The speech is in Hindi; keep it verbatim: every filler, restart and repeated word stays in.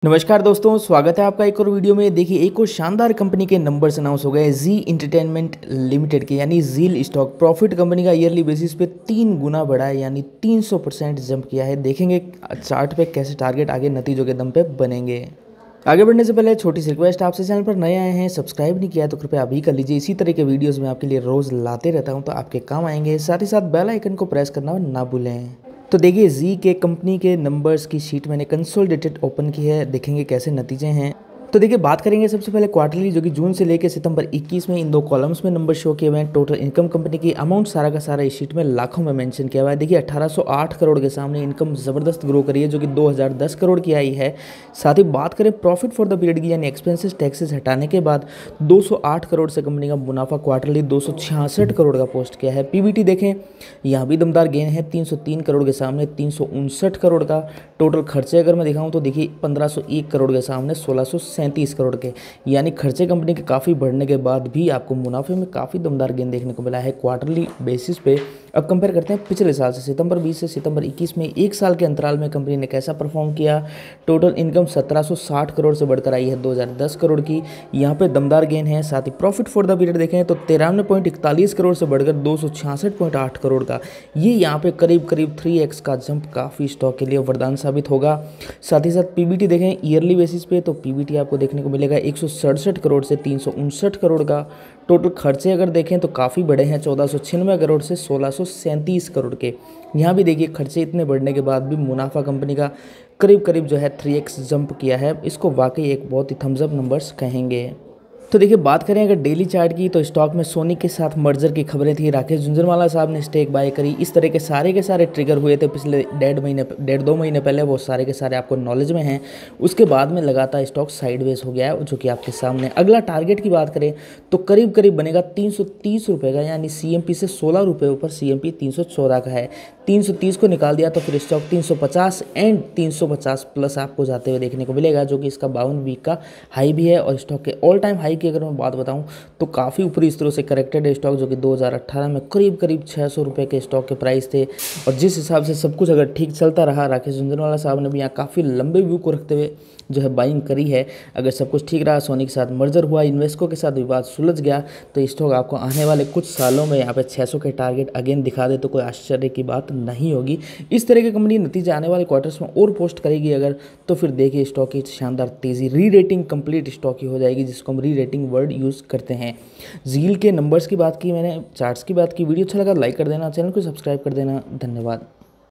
नमस्कार दोस्तों, स्वागत है आपका एक और वीडियो में। देखिए, एक और शानदार कंपनी के नंबर्स अनाउंस हो गए जी एंटरटेनमेंट लिमिटेड के, यानी जील स्टॉक प्रॉफिट कंपनी का ईयरली बेसिस पे तीन गुना बढ़ा है, यानी तीन सौ परसेंट जंप किया है। देखेंगे चार्ट पे कैसे टारगेट आगे नतीजों के दम पे बनेंगे। आगे बढ़ने से पहले छोटी सी रिक्वेस्ट, आपसे चैनल पर नए आए हैं, सब्सक्राइब नहीं किया है तो कृपया अभी कर लीजिए। इसी तरह के वीडियोस मैं आपके लिए रोज़ लाते रहता हूं, तो आपके काम आएंगे। साथ ही साथ बेल आइकन को प्रेस करना ना भूलें। तो देखिए, जी के कंपनी के नंबर्स की शीट मैंने कंसोलिडेटेड ओपन की है, देखेंगे कैसे नतीजे हैं। तो देखिए, बात करेंगे सबसे पहले क्वार्टरली, जो कि जून से लेकर सितंबर इक्कीस में इन दो कॉलम्स में नंबर शो किए हुए हैं। टोटल इनकम कंपनी की अमाउंट सारा का सारा इस शीट में लाखों में मेंशन किया हुआ है। देखिए, अठारह सौ आठ करोड़ के सामने इनकम ज़बरदस्त ग्रो करी है, जो कि दो हज़ार दस करोड़ की आई है। साथ ही बात करें प्रॉफिट फॉर द पीरियड की, यानी एक्सपेंसेस टैक्सेस हटाने के बाद दो सौ आठ करोड़ से कंपनी का मुनाफा क्वार्टरली दो सौ छियासठ करोड़ का पोस्ट किया है। पीबीटी देखें, यहाँ भी दमदार गेन है, तीन सौ तीन करोड़ के सामने तीन सौ उनसठ करोड़ का। टोटल खर्चे अगर मैं दिखाऊं तो देखिए, पंद्रह सौ एक करोड़ के सामने सोलह सौ सैंतीस करोड़ के, यानी खर्चे कंपनी के काफ़ी बढ़ने के बाद भी आपको मुनाफे में काफ़ी दमदार गेन देखने को मिला है क्वार्टरली बेसिस पे। अब कंपेयर करते हैं पिछले साल से, सितंबर बीस से सितंबर इक्कीस में, एक साल के अंतराल में कंपनी ने कैसा परफॉर्म किया। टोटल इनकम सत्रह सौ साठ करोड़ से बढ़कर आई है दो हज़ार दस करोड़ की, यहाँ पे दमदार गेन है। साथ ही प्रॉफिट फॉर द पीरियड देखें तो तिरानवे पॉइंट इकतालीस करोड़ से बढ़कर दो सौ छियासठ पॉइंट आठ करोड़ का, ये यहाँ पे करीब करीब थ्री एक्स का जंप काफ़ी स्टॉक के लिए वरदान साबित होगा। साथ ही साथ पीबीटी देखें ईयरली बेसिस पे, तो पीबीटी आपको देखने को मिलेगा एक सौ सड़सठ करोड़ से तीन सौ उनसठ करोड़ का। टोटल खर्चे अगर देखें तो काफ़ी बड़े हैं, चौदह सौ छियानवे करोड़ से सोलह सौ सैंतीस करोड़ के। यहाँ भी देखिए, खर्चे इतने बढ़ने के बाद भी मुनाफा कंपनी का करीब करीब जो है थ्री एक्स जंप किया है। इसको वाकई एक बहुत ही थम्स अप नंबर्स कहेंगे। तो देखिए, बात करें अगर डेली चार्ट की, तो स्टॉक में सोनी के साथ मर्जर की खबरें थी। राकेश झुंझुनवाला साहब ने स्टेक बाय करी, इस तरह के सारे के सारे ट्रिगर हुए थे पिछले डेढ़ महीने डेढ़ दो महीने पहले, वो सारे के सारे आपको नॉलेज में हैं। उसके बाद में लगातार स्टॉक साइडवेज हो गया है, जो कि आपके सामने। अगला टारगेट की बात करें तो करीब करीब बनेगा तीन सौ तीस रुपये का, यानी सी एम पी से सोलह रुपये ऊपर सी एम पी तीन सौ चौदह का है। तीन सौ तीस को निकाल दिया तो फिर स्टॉक तीन सौ पचास एंड तीन सौ पचास प्लस आपको जाते हुए देखने को मिलेगा, जो कि इसका बावन वीक का हाई भी है। और स्टॉक के ऑल टाइम हाई की अगर मैं बात बताऊं तो काफ़ी ऊपरी स्तरों से करेक्टेड है स्टॉक, जो कि दो हज़ार अठारह में करीब करीब छः सौ रुपये के स्टॉक के प्राइस थे। और जिस हिसाब से सब कुछ अगर ठीक चलता रहा, राकेश झुंझुनवाला साहब ने भी यहाँ काफ़ी लंबे व्यू को रखते हुए जो है बाइंग करी है। अगर सब कुछ ठीक रहा, सोनी के साथ मर्जर हुआ, इन्वेस्को के साथ विवाद सुलझ गया, तो स्टॉक आपको आने वाले कुछ सालों में यहाँ पे छह सौ के टारगेट अगेन दिखा दे तो कोई आश्चर्य की बात नहीं होगी। इस तरह की कंपनी नतीजे आने वाले क्वार्टर्स में और पोस्ट करेगी अगर, तो फिर देखिए स्टॉक की शानदार तेज़ी, री रेटिंग कंप्लीट स्टॉक की हो जाएगी, जिसको हम री रेटिंग वर्ड यूज़ करते हैं। जील के नंबर्स की बात की मैंने, चार्ट्स की बात की। वीडियो अच्छा लगा लाइक कर देना, चैनल को सब्सक्राइब कर देना। धन्यवाद।